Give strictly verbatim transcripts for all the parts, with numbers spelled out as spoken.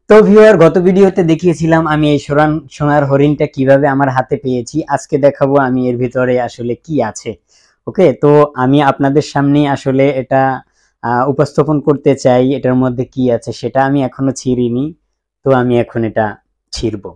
তো ভিউয়ার, গত ভিডিওতে দেখিয়েছিলাম আমি এই সোনার সোনার হরিণটা কিভাবে আমার হাতে পেয়েছি। আজকে দেখাবো আমি এর ভিতরে আসলে কি আছে। ওকে, তো আমি আপনাদের সামনে আসলে এটা আহ, উপস্থাপন করতে চাই। এটার মধ্যে কি আছে সেটা আমি এখনো ছিঁড়িনি, তো আমি এখন এটা ছিঁড়বো।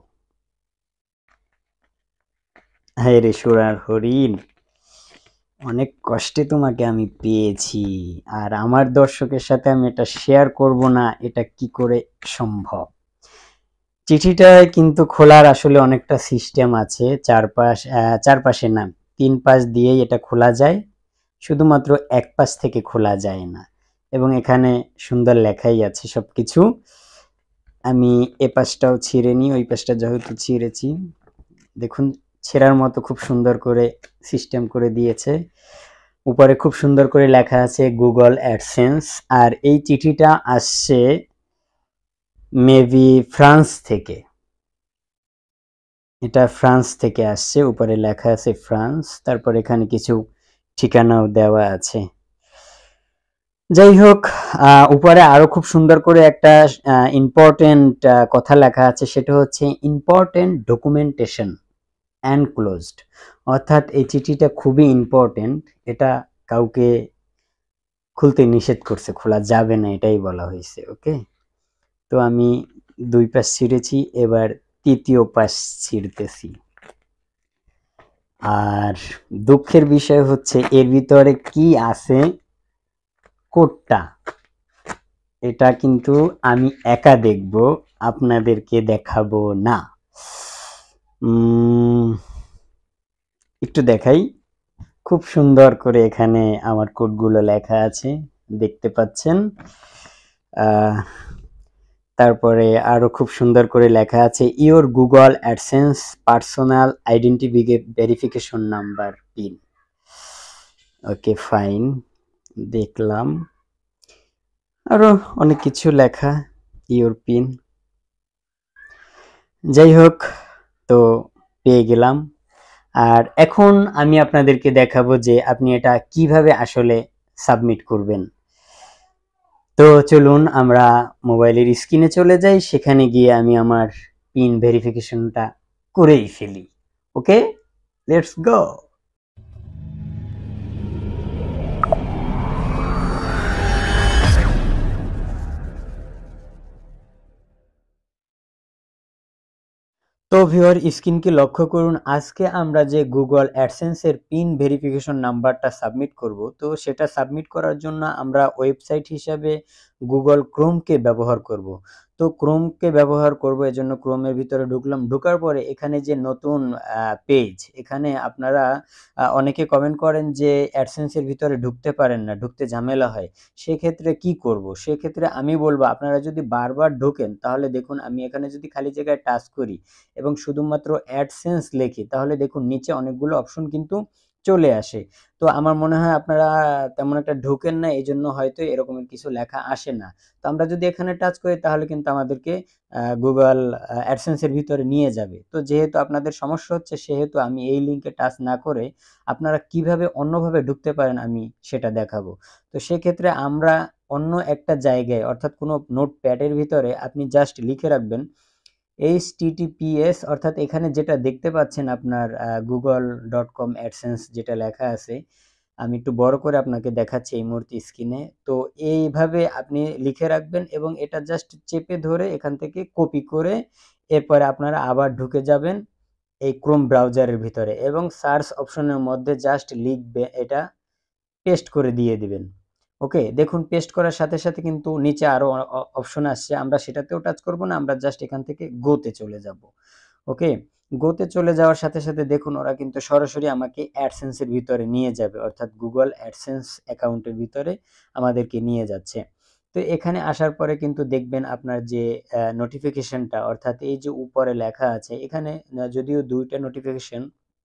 হ্যাঁ রে সোনার হরিণ, অনেক কষ্টে তোমাকে আমি পেয়েছি, আর আমার দর্শকের সাথে আমি এটা শেয়ার করব না, এটা কি করে সম্ভব? চিঠিটায় কিন্তু খোলার আসলে অনেকটা সিস্টেম আছে। চারপাশ আহ, চারপাশে না, তিন পাশ দিয়েই এটা খোলা যায়, শুধুমাত্র এক পাশ থেকে খোলা যায় না। এবং এখানে সুন্দর লেখাই আছে সবকিছু। আমি এ পাশটাও ছিঁড়ে নিই, ওই পাশটা যেহেতু ছিঁড়েছি, দেখুন ছেঁড়ার মতো খুব সুন্দর করে সিস্টেম করে দিয়েছে। উপরে খুব সুন্দর করে লেখা আছে গুগল অ্যাডসেন্স। আর এই চিঠিটা আসছে মেবি ফ্রান্স থেকে। এটা ফ্রান্স থেকে আসছে, উপরে লেখা আছে ফ্রান্স, তারপর এখানে কিছু ঠিকানাও দেওয়া আছে। যাই হোক, আহ, উপরে আরো খুব সুন্দর করে একটা ইম্পর্টেন্ট কথা লেখা আছে, সেটা হচ্ছে ইম্পর্টেন্ট ডকুমেন্টেশন অ্যান্ড ক্লোজড। অর্থাৎ এই চিঠিটা খুবই ইম্পর্টেন্ট, এটা কাউকে খুলতে নিষেধ করছে, খোলা যাবে না এটাই বলা হয়েছে। ওকে, তো আমি দুই পাশ ছিঁড়েছি, এবার তৃতীয় পাশ ছিঁড়তেছি। আর দুঃখের বিষয় হচ্ছে এর ভিতরে কি আছে, কোডটা, এটা কিন্তু আমি একা দেখব, আপনাদেরকে দেখাবো না। উম, একটু দেখাই। খুব সুন্দর করে এখানে আমার কোডগুলো লেখা আছে, দেখতে পাচ্ছেন। আহ তারপরে আরো খুব সুন্দর করে লেখা আছে your Google AdSense personal identity verification number pin. Okay fine, দেখলাম আরো অনেক কিছু লেখা, ইওর পিন। যাই হোক, তো পেয়ে গেলাম। আর এখন আমি আপনাদেরকে দেখাবো যে আপনি এটা কিভাবে আসলে সাবমিট করবেন। তো চলুন আমরা মোবাইলের স্ক্রিনে চলে যাই, সেখানে গিয়ে আমি আমার পিন ভেরিফিকেশনটা করেই ফেলি। Okay, let's go. তো ভিউয়ার, স্ক্রিনকে লক্ষ্য করুন। আজকে আমরা যে গুগল অ্যাডসেন্স এর পিন ভেরিফিকেশন নাম্বারটা সাবমিট করব, তো সেটা সাবমিট করার জন্য আমরা ওয়েবসাইট হিসাবে গুগল ক্রোমকে ব্যবহার করব। তো ক্রোমকে ব্যবহার করব, এজন্য ক্রোমের ভিতরে ঢুকলাম। ঢোকার পরে এখানে যে নতুন পেজ, এখানে আপনারা আহ, অনেকে কমেন্ট করেন যে অ্যাডসেন্স এর ভিতরে ঢুকতে পারেন না, ঢুকতে ঝামেলা হয়। সেক্ষেত্রে কি করব? সেক্ষেত্রে আমি বলবো, আপনারা যদি বারবার ঢোকেন তাহলে দেখুন, আমি এখানে যদি খালি জায়গায় টাচ করি এবং শুধুমাত্র অ্যাডসেন্স লিখি, তাহলে দেখুন নিচে অনেকগুলো অপশন কিন্তু চলে আসে। তো আমার মনে হয় আপনারা তেমন একটা ঢোকেন না, এই জন্য হয়তো এরকমের কিছু লেখা আসে না। তো আমরা যদি এখানে টাচ করি তাহলে কিন্তু আমাদেরকে গুগল অ্যাডসেন্স এর ভিতরে নিয়ে যাবে। তো যেহেতু আপনাদের সমস্যা হচ্ছে, সেহেতু আমি এই লিঙ্কে টাচ না করে আপনারা কিভাবে অন্যভাবে ঢুকতে পারেন আমি সেটা দেখাবো। তো সেক্ষেত্রে আমরা অন্য একটা জায়গায়, অর্থাৎ কোনো নোটপ্যাডের ভিতরে আপনি জাস্ট লিখে রাখবেন H T T P S, অর্থাৎ এখানে যেটা দেখতে পাচ্ছেন আপনার গুগল ডট কম অ্যাডসেন্স যেটা লেখা আছে, আমি একটু বড় করে আপনাকে দেখাচ্ছি এই মুহূর্তে স্ক্রিনে। তো এইভাবে আপনি লিখে রাখবেন এবং এটা জাস্ট চেপে ধরে এখান থেকে কপি করে এরপরে আপনারা আবার ঢুকে যাবেন এই ক্রোম ব্রাউজারের ভিতরে এবং সার্চ অপশনের মধ্যে জাস্ট লিখবে, এটা পেস্ট করে দিয়ে দিবেন। ওকে, দেখুন পেস্ট করার সাথে সাথে কিন্তু নিচে আরো অপশন আসছে, আমরা সেটাতেও টাচ করব না, আমরা জাস্ট এখান থেকে গোতে চলে যাব। ওকে, গোতে চলে যাওয়ার সাথে সাথে দেখুন ওরা কিন্তু সরাসরি আমাকে অ্যাডসেন্স এর ভিতরে নিয়ে যাবে, অর্থাৎ গুগল অ্যাডসেন্স অ্যাকাউন্টের ভিতরে আমাদেরকে নিয়ে যাচ্ছে। তো এখানে আসার পরে কিন্তু দেখবেন আপনার যে নোটিফিকেশনটা, অর্থাৎ এই যে উপরে লেখা আছে, এখানে যদিও দুইটা নোটিফিকেশন,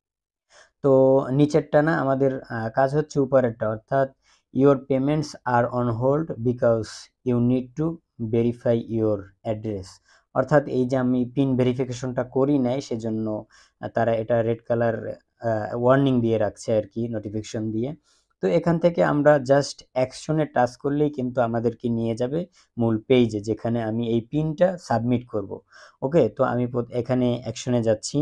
তো নিচেরটা না, আমাদের কাজ হচ্ছে উপরেরটা, অর্থাৎ your payments are on hold because you need to verify your address. অর্থাৎ এই যে আমি পিন ভেরিফিকেশনটা করি নাই, সেজন্য তারা এটা রেড কালার ওয়ার্নিং দিয়ে রাখছে আর কি, নোটিফিকেশন দিয়ে। তো এখান থেকে আমরা জাস্ট অ্যাকশনে টাচ করলেই কিন্তু আমাদেরকে নিয়ে যাবে মূল পেজে, যেখানে আমি এই পিনটা সাবমিট করব। ওকে, তো আমি এখানে অ্যাকশনে যাচ্ছি।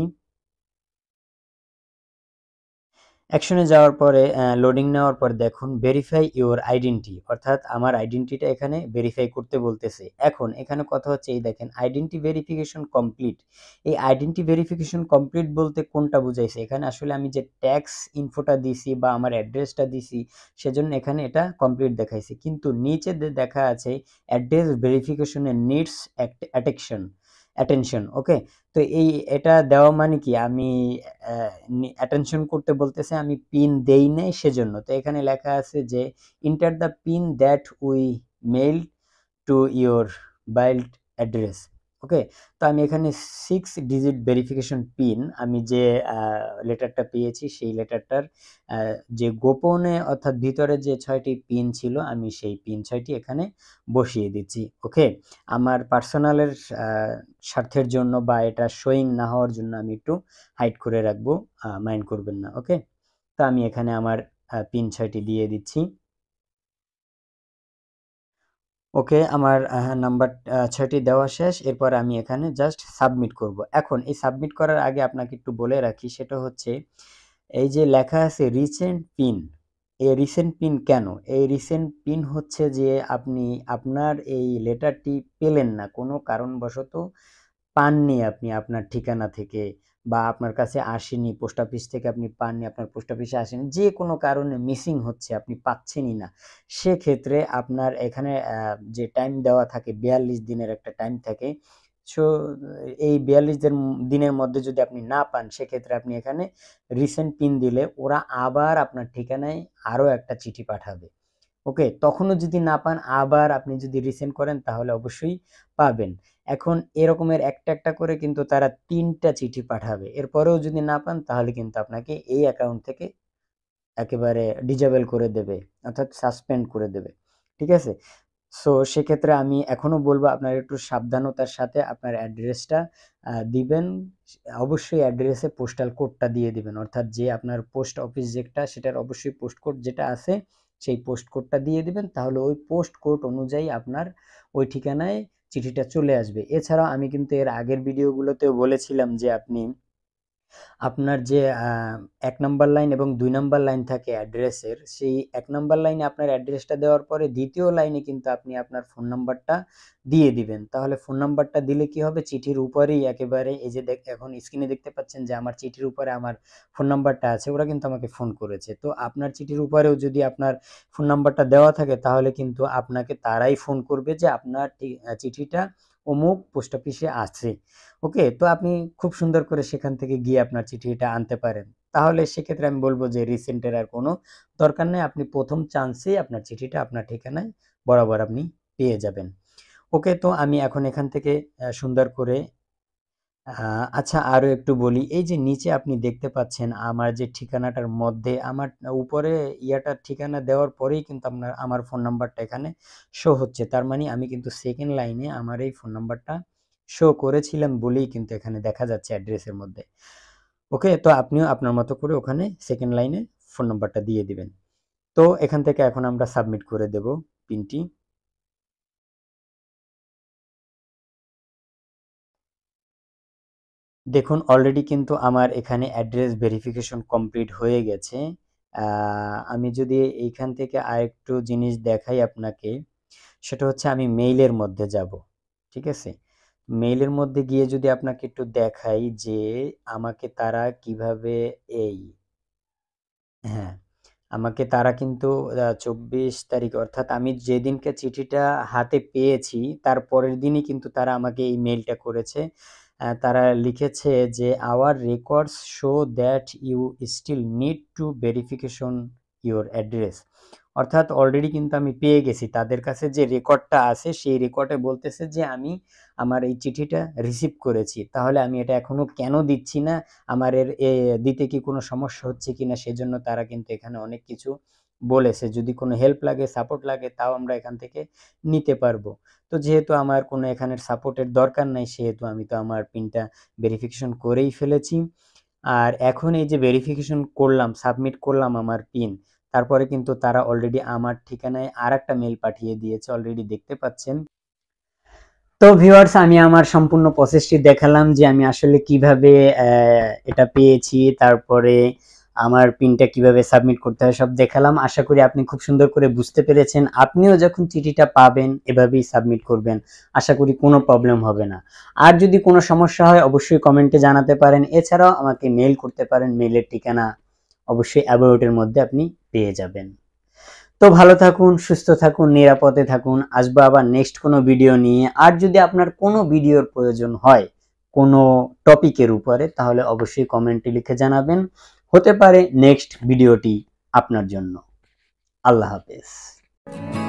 অ্যাকশনে যাওয়ার পরে লোডিং নেওয়ার পর দেখুন ভেরিফাই ইউর আইডেন্টি, অর্থাৎ আমার আইডেন্টিটা এখানে ভেরিফাই করতে বলতেছে। এখন এখানে কথা হচ্ছে এই দেখেন আইডেন্টি ভেরিফিকেশন কমপ্লিট। এই আইডেন্টি ভেরিফিকেশন কমপ্লিট বলতে কোনটা বুঝাইছে? এখানে আসলে আমি যে ট্যাক্স ইনফোটা দিছি বা আমার অ্যাড্রেসটা দিছি সেজন্য এখানে এটা কমপ্লিট দেখাইছে, কিন্তু নিচে দেখা আছে অ্যাড্রেস ভেরিফিকেশনের নিডস অ্যাটেকশন অ্যাটেনশন। ওকে, তো এই এটা দেওয়া মানে কি আমি অ্যাটেনশন করতে বলতেছে, আমি পিন দেই নাই সেজন্য। তো এখানে লেখা আছে যে enter the pin that we mail to your build address. Okay, তো আমি এখানে সিক্স ডিজিট ভেরিফিকেশন পিন, আমি যে লেটারটা পেয়েছি সেই লেটারটার যে গোপনে অর্থাৎ ভিতরে যে ছয়টি পিন ছিল আমি সেই পিন ছয়টি এখানে বসিয়ে দিচ্ছি। ওকে, আমার পার্সোনালের স্বার্থের জন্য বা এটা শোয়িং না হওয়ার জন্য আমি একটু হাইড করে রাখবো, মাইন্ড করবেন না। ওকে, তো আমি এখানে আমার পিন ছয়টি দিয়ে দিচ্ছি। ওকে, আমার নাম্বার ছয়টি দেওয়া শেষ। এরপর আমি এখানে জাস্ট সাবমিট করব। এখন এই সাবমিট করার আগে আপনাকে একটু বলে রাখি, সেটা হচ্ছে এই যে লেখা আছে রিসেন্ট পিন, এই রিসেন্ট পিন কেন? এই রিসেন্ট পিন হচ্ছে যে আপনি আপনার এই লেটারটি পেলেন না, কোনো কারণবশত পাননি আপনি আপনার ঠিকানা থেকে, বা আপনার কাছে আসেনি, পোস্ট অফিস থেকে আপনি পাননি, আপনার পোস্ট অফিসে আসেনি, যে কোনো কারণে মিসিং হচ্ছে, আপনি পাচ্ছেনই না। সেক্ষেত্রে আপনার এখানে যে টাইম দেওয়া থাকে বিয়াল্লিশ দিনের একটা টাইম থাকে। সো এই বিয়াল্লিশ দিন দিনের মধ্যে যদি আপনি না পান, সেক্ষেত্রে আপনি এখানে রিসেন্ট পিন দিলে ওরা আবার আপনার ঠিকানায় আরও একটা চিঠি পাঠাবে। ওকে, তখনও যদি না পান, আবার আপনি যদি রিসেন্ড করেন তাহলে অবশ্যই পাবেন। এখন এরকমের একটা একটা করে কিন্তু তারা তিনটা চিঠি পাঠাবে। এরপরেও যদি না পান তাহলে কিন্তু আপনাকে এই অ্যাকাউন্ট থেকে একেবারে ডিজেবল করে দেবে, অর্থাৎ সাসপেন্ড করে দেবে। ঠিক আছে? সো সেক্ষেত্রে আমি এখনো বলবো আপনারা একটু সাবধানতার সাথে আপনার অ্যাড্রেসটা দিবেন। অবশ্যই অ্যাড্রেসে পোস্টাল কোডটা দিয়ে দিবেন, অর্থাৎ যে আপনার পোস্ট অফিস যেটা সেটার অবশ্যই পোস্ট কোড যেটা আছে সেই পোস্ট কোডটা দিয়ে দিবেন, তাহলে ওই পোস্ট কোড অনুযায়ী আপনার ওই ঠিকানায় চিঠিটা চলে আসবে। এছাড়াও আমি কিন্তু এর আগের ভিডিওগুলোতেও বলেছিলাম যে আপনি আপনার যে এক নাম্বার লাইন এবং দুই নাম্বার লাইন থাকে অ্যাড্রেসের, সেই এক নাম্বার লাইনে আপনার অ্যাড্রেসটা দেওয়ার পরে দ্বিতীয় লাইনে কিন্তু আপনি আপনার ফোন নাম্বারটা দিয়ে দিবেন। তাহলে ফোন নাম্বারটা দিলে কি হবে, চিঠির উপরেই একেবারে এই যে দেখ এখন স্ক্রিনে দেখতে পাচ্ছেন যে আমার চিঠির উপরে আমার ফোন নাম্বারটা আছে, ওরা কিন্তু আমাকে ফোন করেছে। তো আপনার চিঠির উপরেও যদি আপনার ফোন নাম্বারটা দেওয়া থাকে তাহলে কিন্তু আপনাকে তারাই ফোন করবে যে আপনার চিঠিটা অমুক পোস্ট অফিসে আছে। ওকে, তো আপনি খুব সুন্দর করে সেখান থেকে গিয়ে আপনার চিঠিটা আনতে পারেন। তাহলে সেক্ষেত্রে আমি বলব যে রিসেন্টের আর কোনো দরকার নেই, আপনি প্রথম চান্সেই আপনার চিঠিটা আপনার ঠিকানায় বরাবর আপনি পেয়ে যাবেন। ওকে, তো আমি এখন এখান থেকে সুন্দর করে আচ্ছা আরও একটু বলি, এই যে নিচে আপনি দেখতে পাচ্ছেন আমার যে ঠিকানাটার মধ্যে আমার উপরে ইয়াটার ঠিকানা দেওয়ার পরেই কিন্তু আপনার আমার ফোন নাম্বারটা এখানে শো হচ্ছে। তার মানে আমি কিন্তু সেকেন্ড লাইনে আমার এই ফোন নাম্বারটা শো করেছিলাম বলেই কিন্তু এখানে দেখা যাচ্ছে অ্যাড্রেসের মধ্যে। ওকে, তো আপনিও আপনার মতো করে ওখানে সেকেন্ড লাইনে ফোন নাম্বারটা দিয়ে দিবেন। তো এখান থেকে এখন আমরা সাবমিট করে দেব পিনটি। দেখুন অলরেডি কিন্তু আমার এখানে অ্যাড্রেস ভেরিফিকেশন কমপ্লিট হয়ে গেছে। আমি যদি এইখান থেকে আরেকটু জিনিস দেখাই আপনাকে, সেটা হচ্ছে আমি মেইলের মধ্যে যাব। ঠিক আছে? মেইলের মধ্যে গিয়ে যদি আপনাকে একটু দেখাই যে আমাকে তারা কিভাবে এই হ্যাঁ, আমাকে তারা কিন্তু আ চব্বিশ তারিখ, অর্থাৎ আমি যেদিনকে চিঠিটা হাতে পেয়েছি তার পরের দিনই কিন্তু তারা আমাকে এই মেইলটা করেছে। আ তারা লিখেছে যে, "Our records show that you still need to verification your address." অর্থাৎ অলরেডি কিন্তু আমি পেয়ে গেছি। তাদের কাছে যে রেকর্ডটা আছে সেই রেকর্ডে বলতেছে যে আমি আমার এই চিঠিটা রিসিভ করেছি। তাহলে আমি এটা এখনো কেন দিচ্ছি না? আমার এর এ দিতে কি কোনো সমস্যা হচ্ছে কিনা? সেজন্য তারা কিন্তু এখানে অনেক কিছু বলেছে। যদি কোনো হেল্প লাগে, সাপোর্ট লাগে তাও আমরা এখান থেকে নিতে পারবো। তো যেহেতু আমার কোনো এখানের সাপোর্টের দরকার নাই, সেহেতু আমি তো আমার পিনটা ভেরিফিকেশন করেই ফেলেছি। আর এখন এই যে ভেরিফিকেশন করলাম, সাবমিট করলাম আমার পিন। তারপরে কিন্তু তারা অলরেডি আমার ঠিকানায় আরেকটা মেইল পাঠিয়ে দিয়েছে, অলরেডি দেখতে পাচ্ছেন। তো ভিউয়ার্স, আমি আমার সম্পূর্ণ প্রসেসটি দেখালাম যে আমি আসলে কিভাবে এটা পেয়েছি, তারপরে আমার পিনটা কিভাবে সাবমিট করতে হয় সব দেখালাম। আশা করি আপনি খুব সুন্দর করে বুঝতে পেরেছেন। আপনিও যখন চিঠিটা পাবেন এভাবেই সাবমিট করবেন, আশা করি কোনো প্রবলেম হবে না। আর যদি কোনো সমস্যা হয় অবশ্যই কমেন্টে জানাতে পারেন, এছাড়াও আমাকে মেইল করতে পারেন, মেইলের ঠিকানা অবশ্যই অ্যাবাউটের মধ্যে আপনি পেয়ে যাবেন। তো ভালো থাকুন, সুস্থ থাকুন, নিরাপদে থাকুন। আসবো আবার নেক্সট কোনো ভিডিও নিয়ে। আর যদি আপনার কোনো ভিডিওর প্রয়োজন হয় কোনো টপিকের উপরে, তাহলে অবশ্যই কমেন্টে লিখে জানাবেন, হতে পারে নেক্সট ভিডিওটি আপনার জন্য। আল্লাহ হাফেজ।